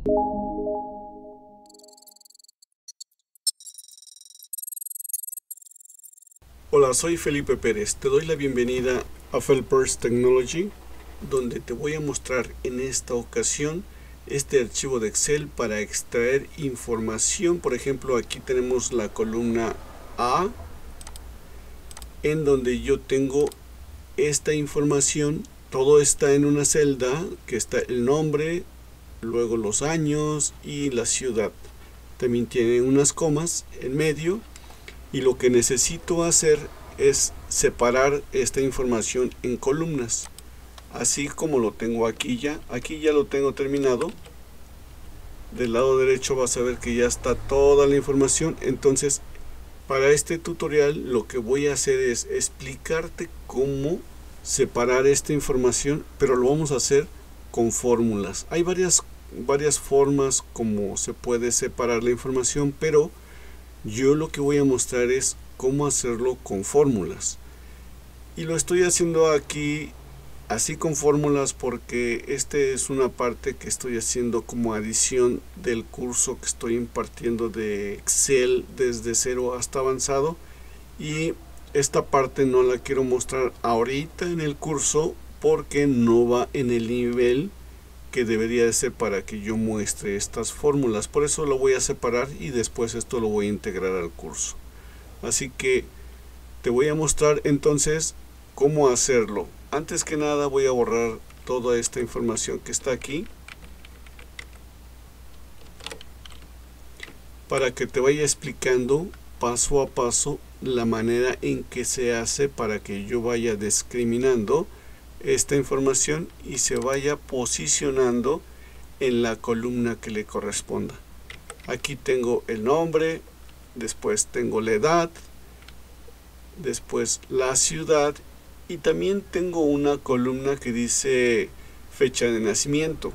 Hola, soy Felipe Pérez. Te doy la bienvenida a Felpers Technology, donde te voy a mostrar en esta ocasión este archivo de Excel para extraer información. Por ejemplo, aquí tenemos la columna A, en donde yo tengo esta información. Todo está en una celda que está el nombre, luego los años y la ciudad. También tiene unas comas en medio. Y lo que necesito hacer es separar esta información en columnas, así como lo tengo aquí ya lo tengo terminado. Del lado derecho vas a ver que ya está toda la información. Entonces, para este tutorial lo que voy a hacer es explicarte cómo separar esta información, pero lo vamos a hacer con fórmulas. Hay varias formas como se puede separar la información, pero yo lo que voy a mostrar es cómo hacerlo con fórmulas. Y lo estoy haciendo aquí así con fórmulas porque este es una parte que estoy haciendo como adición del curso que estoy impartiendo de Excel desde cero hasta avanzado. Y esta parte no la quiero mostrar ahorita en el curso porque no va en el nivel que debería de ser para que yo muestre estas fórmulas. Por eso lo voy a separar y después esto lo voy a integrar al curso. Así que te voy a mostrar entonces cómo hacerlo. Antes que nada voy a borrar toda esta información que está aquí para que te vaya explicando paso a paso la manera en que se hace para que yo vaya discriminando esta información y se vaya posicionando en la columna que le corresponda. Aquí tengo el nombre, después tengo la edad, después la ciudad y también tengo una columna que dice fecha de nacimiento,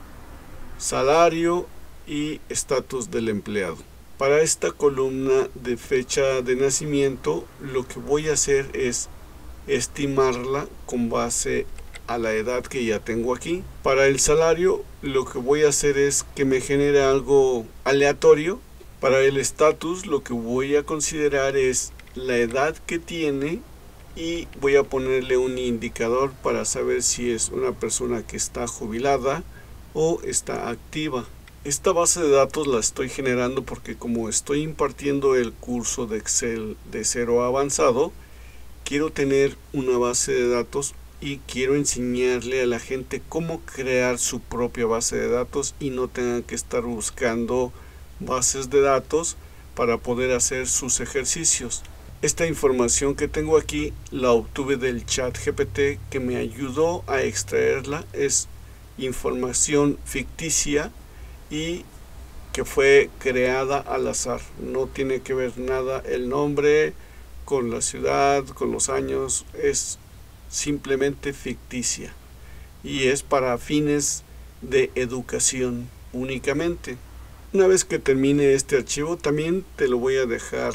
salario y estatus del empleado. Para esta columna de fecha de nacimiento lo que voy a hacer es estimarla con base a la edad que ya tengo aquí. Para el salario lo que voy a hacer es que me genere algo aleatorio. Para el estatus lo que voy a considerar es la edad que tiene y voy a ponerle un indicador para saber si es una persona que está jubilada o está activa. Esta base de datos la estoy generando porque como estoy impartiendo el curso de Excel de cero a avanzado, quiero tener una base de datos y quiero enseñarle a la gente cómo crear su propia base de datos y no tengan que estar buscando bases de datos para poder hacer sus ejercicios. Esta información que tengo aquí la obtuve del ChatGPT que me ayudó a extraerla. Es información ficticia y que fue creada al azar. No tiene que ver nada el nombre con la ciudad, con los años. Es simplemente ficticia y es para fines de educación únicamente. Una vez que termine este archivo también te lo voy a dejar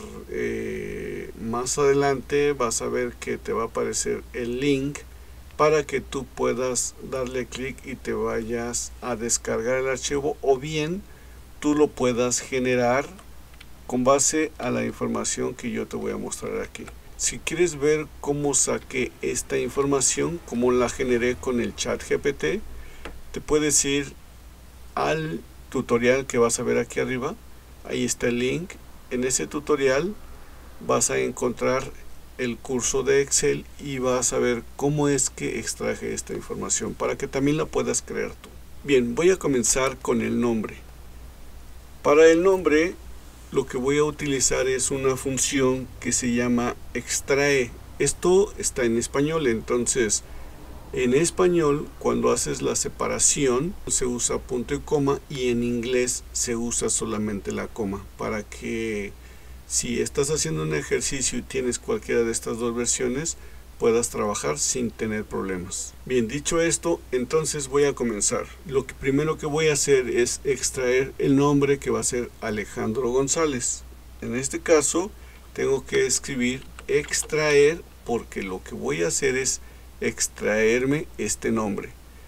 más adelante. Vas a ver que te va a aparecer el link para que tú puedas darle clic y te vayas a descargar el archivo, o bien tú lo puedas generar con base a la información que yo te voy a mostrar aquí. Si quieres ver cómo saqué esta información, cómo la generé con el ChatGPT, te puedes ir al tutorial que vas a ver aquí arriba. Ahí está el link. En ese tutorial vas a encontrar el curso de Excel y vas a ver cómo es que extraje esta información para que también la puedas crear tú. Bien, voy a comenzar con el nombre. Para el nombre lo que voy a utilizar es una función que se llama extrae. Esto está en español, entonces en español cuando haces la separación se usa punto y coma, y en inglés se usa solamente la coma, para que si estás haciendo un ejercicio y tienes cualquiera de estas dos versiones puedas trabajar sin tener problemas. Bien, dicho esto, entonces voy a comenzar. Lo que primero que voy a hacer es extraer el nombre, que va a ser Alejandro González. En este caso tengo que escribir extraer porque lo que voy a hacer es extraerme este nombre.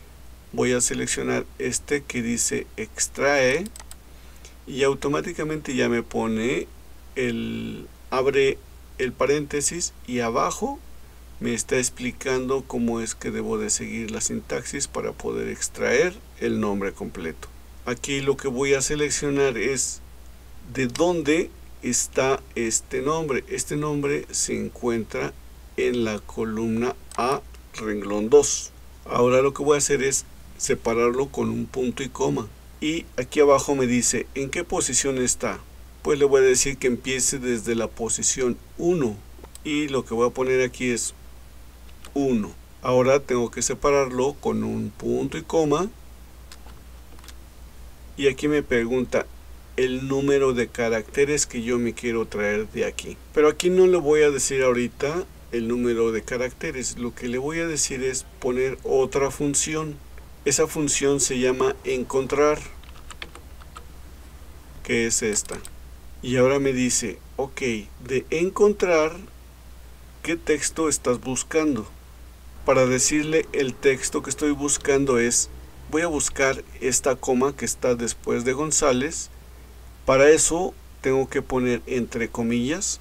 voy a seleccionar este que dice extrae y automáticamente ya me pone abre el paréntesis y abajo me está explicando cómo es que debo de seguir la sintaxis para poder extraer el nombre completo. Aquí lo que voy a seleccionar es de dónde está este nombre. Este nombre se encuentra en la columna A, renglón 2. Ahora lo que voy a hacer es separarlo con un punto y coma. Y aquí abajo me dice en qué posición está. Pues le voy a decir que empiece desde la posición 1. Y lo que voy a poner aquí es 1. Ahora tengo que separarlo con un punto y coma. Y aquí me pregunta el número de caracteres que yo me quiero traer de aquí. Pero aquí no le voy a decir ahorita el número de caracteres. Lo que le voy a decir es poner otra función. Esa función se llama encontrar, que es esta. Y ahora me dice, ok, de encontrar, ¿qué texto estás buscando? Para decirle el texto que estoy buscando es, voy a buscar esta coma que está después de González. Para eso tengo que poner entre comillas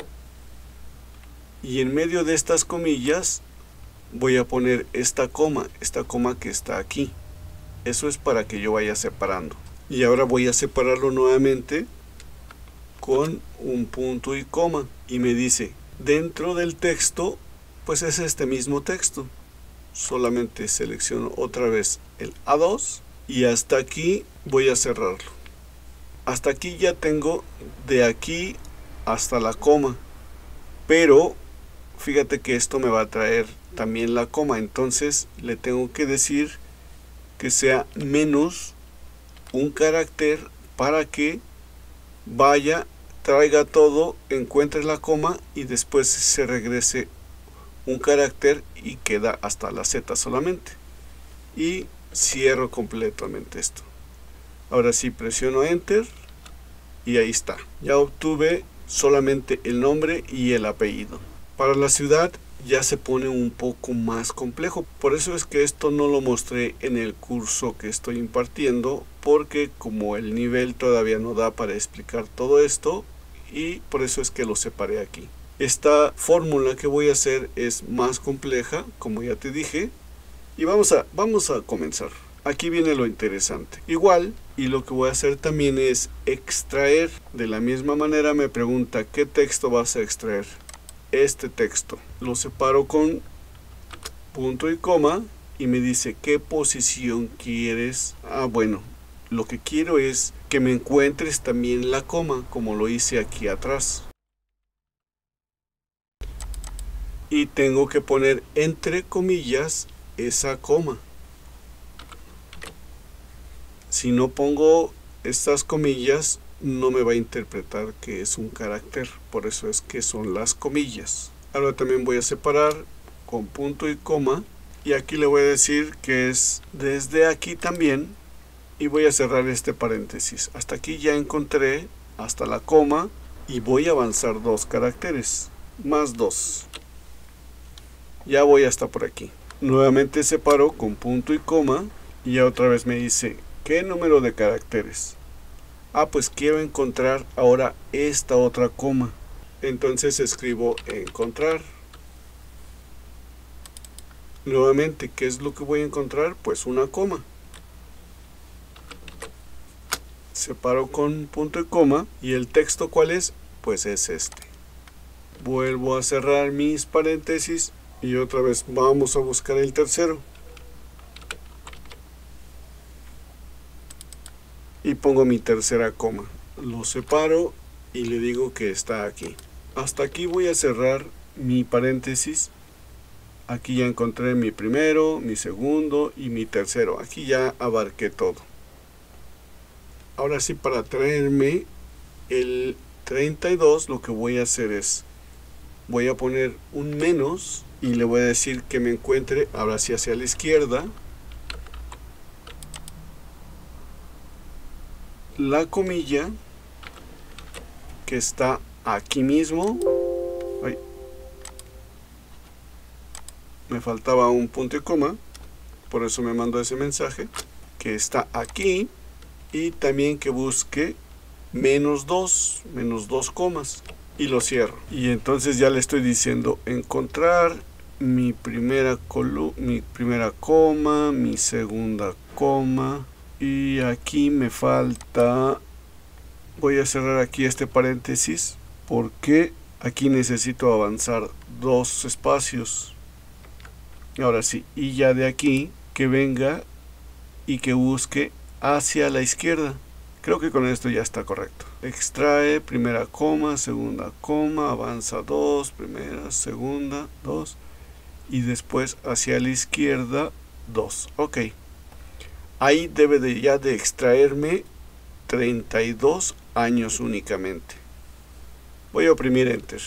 y en medio de estas comillas voy a poner esta coma que está aquí. Eso es para que yo vaya separando. Y ahora voy a separarlo nuevamente con un punto y coma y me dice dentro del texto pues es este mismo texto. Solamente selecciono otra vez el A2 y hasta aquí voy a cerrarlo. Hasta aquí ya tengo de aquí hasta la coma, pero fíjate que esto me va a traer también la coma, entonces le tengo que decir que sea menos un carácter para que vaya, traiga todo, encuentre la coma y después se regrese un carácter y queda hasta la Z solamente. Y cierro completamente esto. Ahora sí presiono Enter y ahí está. Ya obtuve solamente el nombre y el apellido. Para la ciudad ya se pone un poco más complejo. Por eso es que esto no lo mostré en el curso que estoy impartiendo, porque como el nivel todavía no da para explicar todo esto, y por eso es que lo separé aquí. Esta fórmula que voy a hacer es más compleja, como ya te dije, y vamos a comenzar. Aquí viene lo interesante. Igual, y lo que voy a hacer también es extraer. De la misma manera me pregunta, ¿qué texto vas a extraer? Este texto. Lo separo con punto y coma y me dice, ¿qué posición quieres? Bueno, lo que quiero es que me encuentres también la coma, como lo hice aquí atrás. Y tengo que poner entre comillas esa coma. Si no pongo estas comillas, no me va a interpretar que es un carácter. Por eso es que son las comillas. Ahora también voy a separar con punto y coma. Y aquí le voy a decir que es desde aquí también. Y voy a cerrar este paréntesis. Hasta aquí ya encontré hasta la coma. Y voy a avanzar 2 caracteres. Más 2. Ya voy hasta por aquí. Nuevamente separo con punto y coma. Y ya otra vez me dice, ¿qué número de caracteres? Pues quiero encontrar ahora esta otra coma. Entonces escribo encontrar. Nuevamente, ¿qué es lo que voy a encontrar? Pues una coma. Separo con punto y coma. ¿Y el texto cuál es? Pues es este. Vuelvo a cerrar mis paréntesis. Y otra vez vamos a buscar el tercero. Y pongo mi tercera coma. Lo separo y le digo que está aquí. Hasta aquí voy a cerrar mi paréntesis. Aquí ya encontré mi primero, mi segundo y mi tercero. Aquí ya abarqué todo. Ahora sí, para traerme el 32, lo que voy a hacer es, voy a poner un menos y le voy a decir que me encuentre ahora sí hacia la izquierda. La comilla que está aquí mismo. Me faltaba un punto y coma. por eso me mandó ese mensaje, que está aquí, y también que busque menos 2 comas, y lo cierro. Y entonces ya le estoy diciendo encontrar mi primera coma, mi segunda coma, y aquí me falta, voy a cerrar aquí este paréntesis porque aquí necesito avanzar 2 espacios. Ahora sí, y ya de aquí que venga y que busque hacia la izquierda. Creo que con esto ya está correcto. Extrae, primera coma, segunda coma, avanza 2, primera, segunda, 2, y después hacia la izquierda 2. Ok. Ahí debe ya de extraerme 32 años únicamente. Voy a oprimir Enter.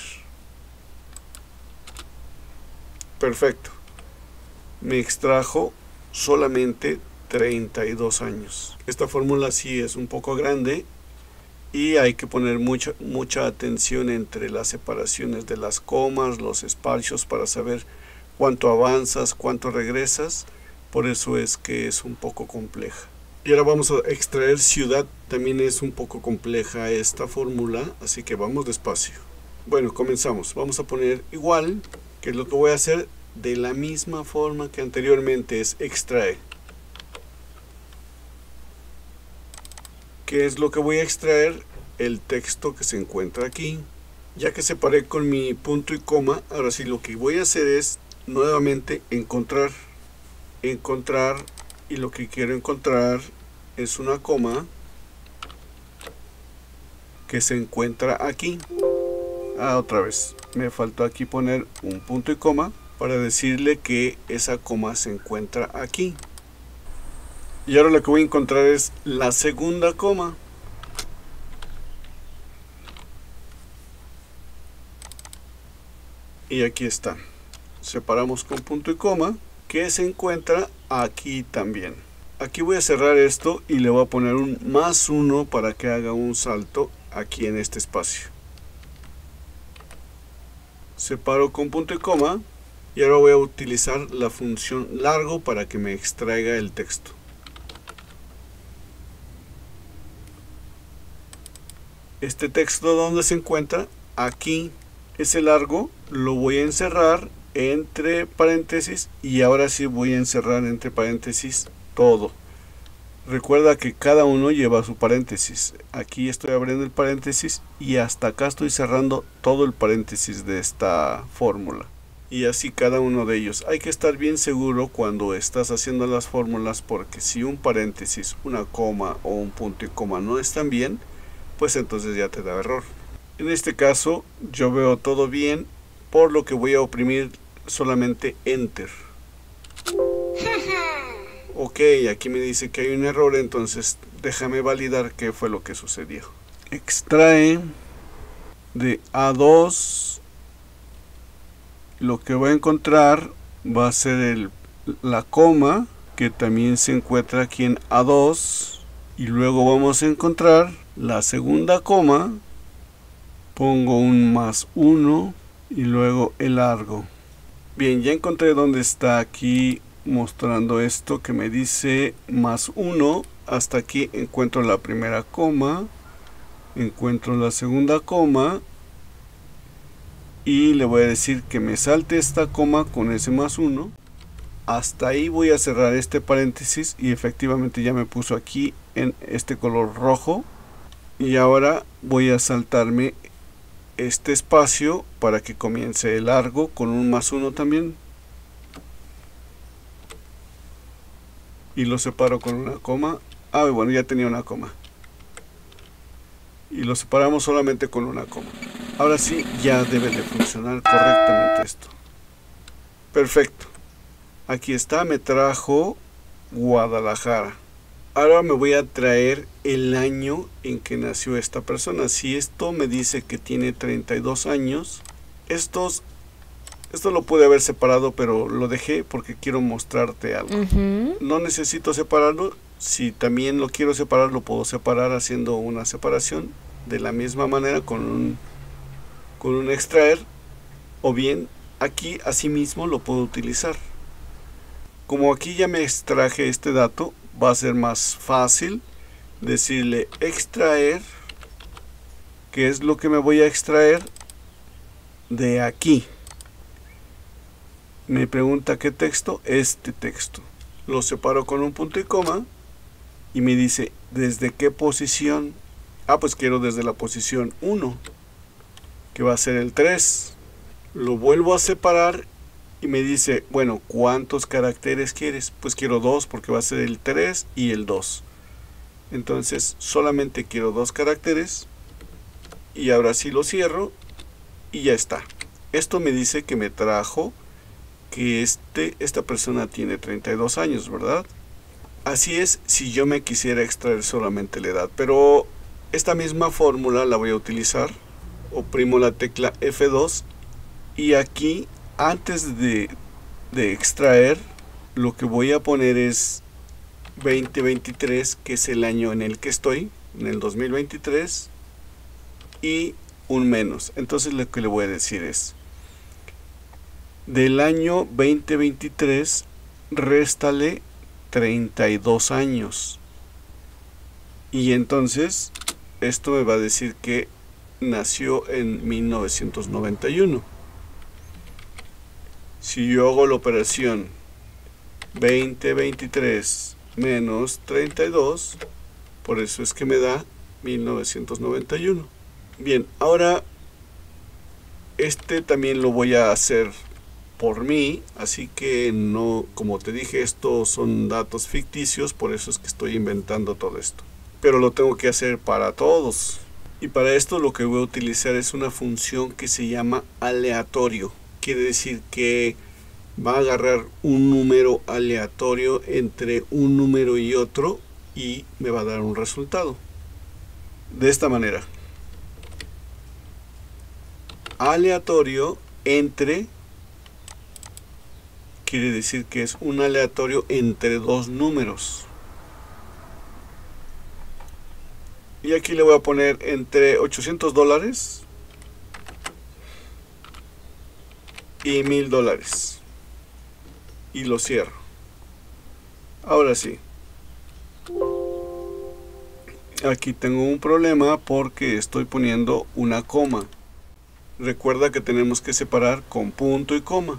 Perfecto. Me extrajo solamente 32 años. Esta fórmula sí es un poco grande y hay que poner mucha atención entre las separaciones de las comas, los espacios, para saber cuánto avanzas, cuánto regresas. Por eso es que es un poco compleja. Y ahora vamos a extraer ciudad. También es un poco compleja esta fórmula, así que vamos despacio. Bueno, comenzamos. Vamos a poner igual, que es lo que voy a hacer de la misma forma que anteriormente, es extrae. ¿Qué es lo que voy a extraer? El texto que se encuentra aquí. Ya que separé con mi punto y coma, ahora sí lo que voy a hacer es nuevamente encontrar, y lo que quiero encontrar es una coma que se encuentra aquí. Otra vez me faltó aquí poner un punto y coma para decirle que esa coma se encuentra aquí. Y ahora lo que voy a encontrar es la segunda coma. Y aquí está. Separamos con punto y coma, que se encuentra aquí también. Aquí voy a cerrar esto y le voy a poner un +1 para que haga un salto aquí en este espacio. Separo con punto y coma y ahora voy a utilizar la función largo para que me extraiga el texto. Este texto, ¿dónde se encuentra? Aquí. Ese largo lo voy a encerrar entre paréntesis y ahora sí voy a encerrar entre paréntesis todo. Recuerda que cada uno lleva su paréntesis. Aquí estoy abriendo el paréntesis y hasta acá estoy cerrando todo el paréntesis de esta fórmula. Y así cada uno de ellos. Hay que estar bien seguro cuando estás haciendo las fórmulas, porque si un paréntesis, una coma o un punto y coma no están bien, pues entonces ya te da error. En este caso yo veo todo bien, por lo que voy a oprimir solamente Enter. Ok, aquí me dice que hay un error, entonces déjame validar qué fue lo que sucedió. Extrae de A2. Lo que voy a encontrar va a ser la coma, que también se encuentra aquí en A2. Y luego vamos a encontrar la segunda coma. Pongo un +1 y luego el largo. Bien, ya encontré dónde está aquí mostrando esto que me dice +1. Hasta aquí encuentro la primera coma, encuentro la segunda coma y le voy a decir que me salte esta coma con ese +1. Hasta ahí voy a cerrar este paréntesis y efectivamente ya me puso aquí en este color rojo. Y ahora voy a saltarme este espacio para que comience el largo con un +1 también. Y lo separo con una coma. Bueno, ya tenía una coma. Y lo separamos solamente con una coma. Ahora sí, ya debe de funcionar correctamente esto. Perfecto. Aquí está, me trajo Guadalajara. Ahora me voy a traer el año en que nació esta persona. Si esto me dice que tiene 32 años, esto lo pude haber separado, pero lo dejé porque quiero mostrarte algo. No necesito separarlo. Si también lo quiero separar, lo puedo separar haciendo una separación de la misma manera con un extraer, o bien aquí asimismo lo puedo utilizar. como aquí ya me extraje este dato, va a ser más fácil decirle extraer, que es lo que me voy a extraer de aquí. Me pregunta qué texto, este texto. Lo separo con un punto y coma y me dice desde qué posición. Pues quiero desde la posición 1, que va a ser el 3. Lo vuelvo a separar y me dice, bueno, ¿cuántos caracteres quieres? Pues quiero 2 porque va a ser el 3 y el 2. Entonces solamente quiero 2 caracteres y ahora sí lo cierro y ya está. Esto me dice que me trajo que esta persona tiene 32 años, ¿verdad? Así es si yo me quisiera extraer solamente la edad, pero esta misma fórmula la voy a utilizar. Oprimo la tecla F2 y aquí antes de extraer lo que voy a poner es 2023, que es el año en el que estoy, en el 2023, y un menos. Entonces lo que le voy a decir es del año 2023 réstale 32 años y entonces esto me va a decir que nació en 1991. Si yo hago la operación 2023 menos 32, por eso es que me da 1991. Bien, ahora también lo voy a hacer por mí, así que no, como te dije, estos son datos ficticios, por eso es que estoy inventando todo esto. Pero lo tengo que hacer para todos. Y para esto lo que voy a utilizar es una función que se llama aleatorio. Quiere decir que va a agarrar un número aleatorio entre un número y otro y me va a dar un resultado. De esta manera. Aleatorio entre quiere decir que es un aleatorio entre dos números. Y aquí le voy a poner entre $800 y $1000. Y lo cierro. Ahora sí. Aquí tengo un problema porque estoy poniendo una coma. Recuerda que tenemos que separar con punto y coma.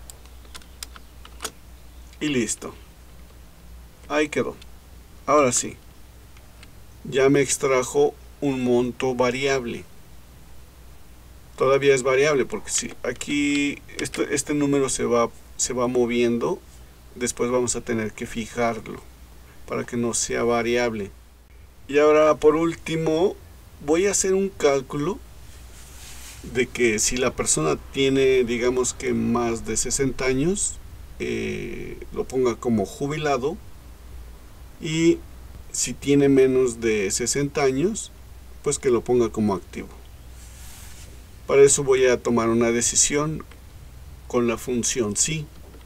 Y listo. Ahí quedó. Ahora sí. Ya me extrajo un monto variable. Todavía es variable porque si aquí este número se va moviendo, después vamos a tener que fijarlo para que no sea variable. Y ahora por último voy a hacer un cálculo de que si la persona tiene, digamos que más de 60 años, lo ponga como jubilado, y si tiene menos de 60 años, pues que lo ponga como activo. Para eso voy a tomar una decisión con la función si.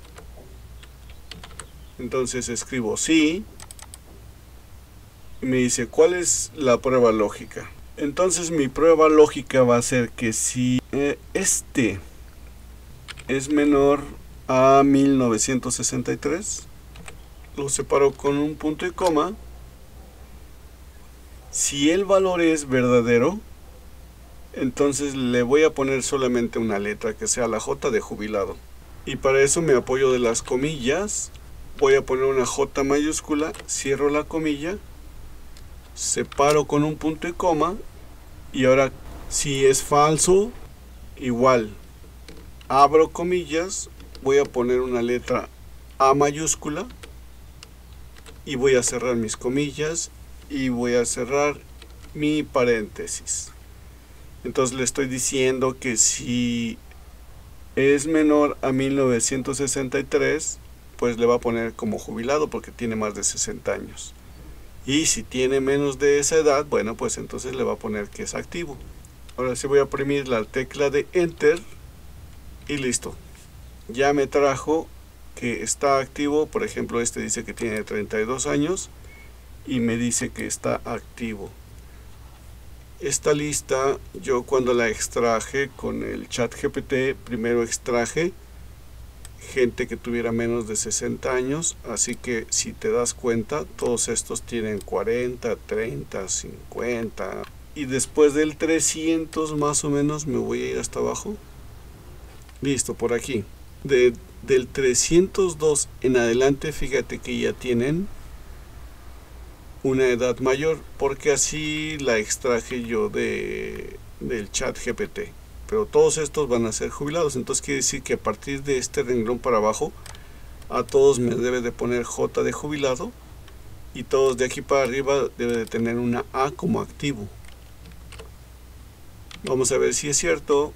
Entonces escribo si y me dice ¿cuál es la prueba lógica? Entonces mi prueba lógica va a ser que si este es menor a 1963, lo separo con un punto y coma. Si el valor es verdadero, entonces le voy a poner solamente una letra que sea la J de jubilado. Y para eso me apoyo de las comillas. Voy a poner una J mayúscula, cierro la comilla, separo con un punto y coma. Y ahora si es falso, igual abro comillas, voy a poner una letra A mayúscula y voy a cerrar mis comillas y voy a cerrar mi paréntesis. Entonces le estoy diciendo que si es menor a 1963, pues le va a poner como jubilado porque tiene más de 60 años. Y si tiene menos de esa edad, bueno, pues entonces le va a poner que es activo. Ahora sí voy a oprimir la tecla de Enter y listo. Ya me trajo que está activo. Por ejemplo, este dice que tiene 32 años y me dice que está activo. Esta lista yo cuando la extraje con el ChatGPT, primero extraje gente que tuviera menos de 60 años, así que si te das cuenta, todos estos tienen 40, 30, 50, y después del 300 más o menos me voy a ir hasta abajo. Listo, por aquí. Del 302 en adelante, fíjate que ya tienen una edad mayor, porque así la extraje yo del chat GPT. Pero todos estos van a ser jubilados, entonces quiere decir que a partir de este renglón para abajo, a todos me debe de poner J de jubilado, y todos de aquí para arriba debe de tener una A como activo. Vamos a ver si es cierto.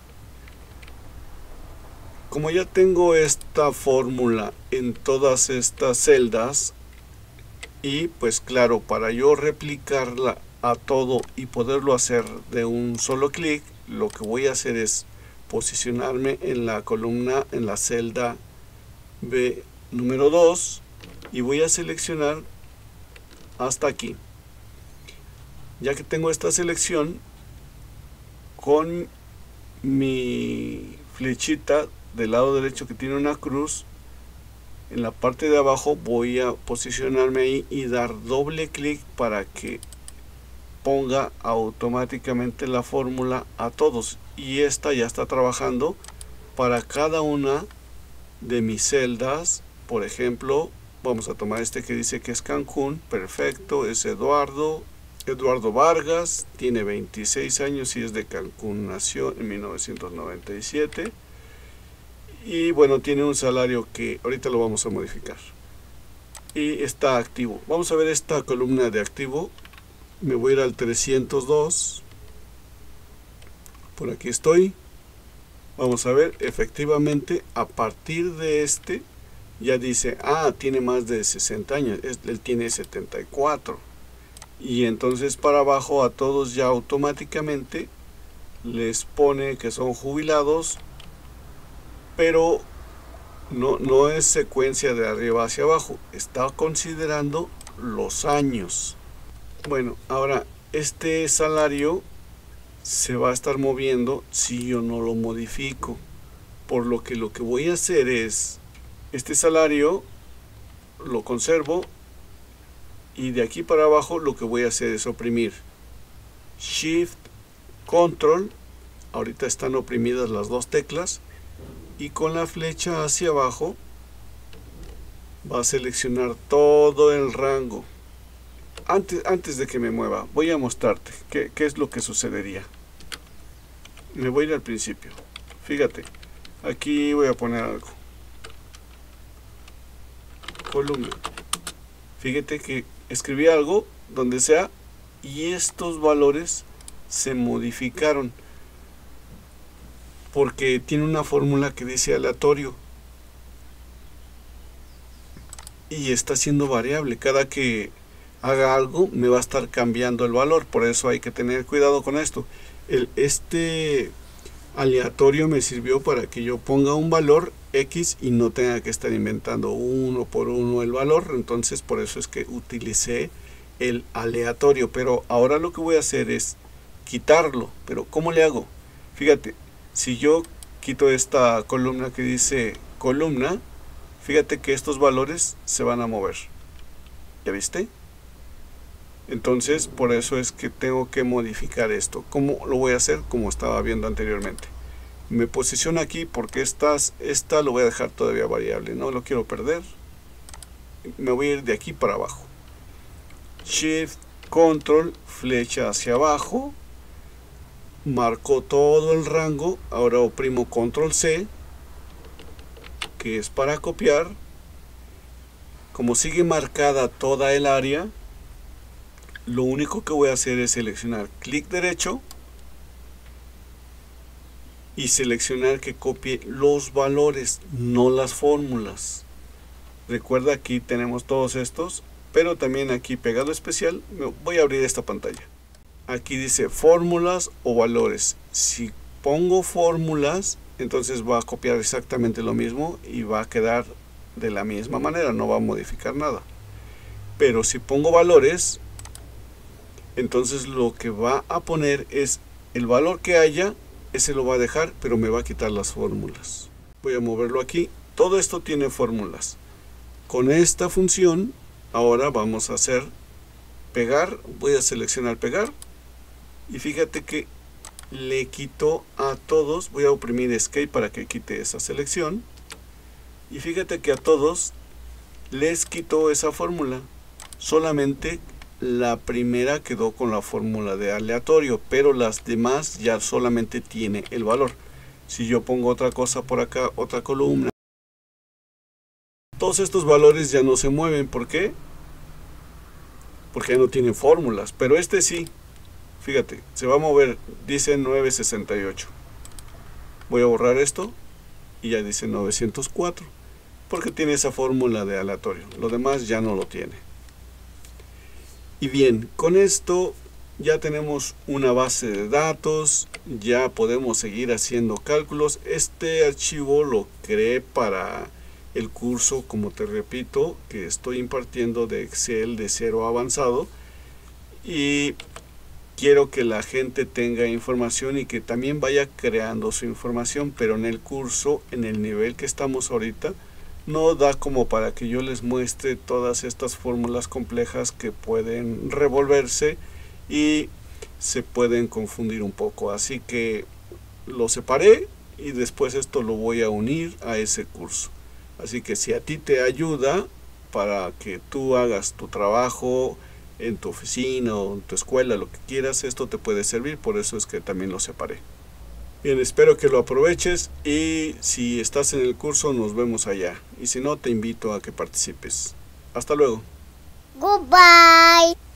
Como ya tengo esta fórmula en todas estas celdas, y pues claro, para yo replicarla a todo y poderlo hacer de un solo clic, lo que voy a hacer es posicionarme en la columna, en la celda B número 2, y voy a seleccionar hasta aquí. Ya que tengo esta selección, con mi flechita del lado derecho que tiene una cruz, en la parte de abajo voy a posicionarme ahí y dar doble clic para que ponga automáticamente la fórmula a todos, y esta ya está trabajando para cada una de mis celdas. Por ejemplo, vamos a tomar este que dice que es Cancún. Perfecto, es Eduardo Vargas, tiene 26 años y es de Cancún, nació en 1997, y bueno, tiene un salario que ahorita lo vamos a modificar, y está activo. Vamos a ver esta columna de activo. Me voy a ir al 302, por aquí estoy. Vamos a ver, efectivamente a partir de este ya dice, tiene más de 60 años, él tiene 74, y entonces para abajo a todos ya automáticamente les pone que son jubilados, pero no es secuencia de arriba hacia abajo, está considerando los años. Bueno, ahora este salario se va a estar moviendo si yo no lo modifico, por lo que voy a hacer es, este salario lo conservo, y de aquí para abajo lo que voy a hacer es oprimir Shift, Control, ahorita están oprimidas las dos teclas, y con la flecha hacia abajo va a seleccionar todo el rango. Antes de que me mueva, voy a mostrarte qué es lo que sucedería. Me voy a ir al principio. Fíjate, aquí voy a poner algo. Columna. Fíjate que escribí algo donde sea, y estos valores se modificaron porque tiene una fórmula que dice aleatorio y está siendo variable. Cada que haga algo me va a estar cambiando el valor, por eso hay que tener cuidado con esto. Este aleatorio me sirvió para que yo ponga un valor X y no tenga que estar inventando uno por uno el valor, entonces por eso es que utilicé el aleatorio. Pero ahora lo que voy a hacer es quitarlo. Pero ¿cómo le hago? Fíjate, si yo quito esta columna que dice columna, fíjate que estos valores se van a mover. ¿Ya viste? Entonces por eso es que tengo que modificar esto. ¿Cómo lo voy a hacer? Como estaba viendo anteriormente. Me posiciono aquí porque esta lo voy a dejar todavía variable, no lo quiero perder. Me voy a ir de aquí para abajo. Shift, Control, flecha hacia abajo. Marcó todo el rango. Ahora oprimo Control C, que es para copiar. Como sigue marcada toda el área, lo único que voy a hacer es seleccionar clic derecho y seleccionar que copie los valores, no las fórmulas. Recuerda, aquí tenemos todos estos, pero también aquí pegado especial, voy a abrir esta pantalla. Aquí dice fórmulas o valores. Si pongo fórmulas, entonces va a copiar exactamente lo mismo y va a quedar de la misma manera, no va a modificar nada. Pero si pongo valores, entonces lo que va a poner es el valor que haya, ese lo va a dejar, pero me va a quitar las fórmulas. Voy a moverlo aquí. todo esto tiene fórmulas. Con esta función, ahora vamos a hacer pegar. Voy a seleccionar pegar. Y fíjate que le quito a todos. Voy a oprimir Escape para que quite esa selección. Y fíjate que a todos les quito esa fórmula. Solamente la primera quedó con la fórmula de aleatorio, pero las demás ya solamente tiene el valor. Si yo pongo otra cosa por acá, otra columna, todos estos valores ya no se mueven. ¿Por qué? Porque ya no tienen fórmulas, pero este sí. Fíjate, se va a mover, dice 968. Voy a borrar esto y ya dice 904, porque tiene esa fórmula de aleatorio. Lo demás ya no lo tiene. Y bien, con esto ya tenemos una base de datos, ya podemos seguir haciendo cálculos. Este archivo lo creé para el curso, como te repito, que estoy impartiendo de Excel de 0 a avanzado, y quiero que la gente tenga información y que también vaya creando su información, pero en el curso, en el nivel que estamos ahorita, no da como para que yo les muestre todas estas fórmulas complejas que pueden revolverse y se pueden confundir un poco. Así que lo separé y después esto lo voy a unir a ese curso. Así que si a ti te ayuda para que tú hagas tu trabajo en tu oficina o en tu escuela, lo que quieras, esto te puede servir. Por eso es que también lo separé. Bien, espero que lo aproveches, y si estás en el curso nos vemos allá, y si no, te invito a que participes. Hasta luego. Goodbye.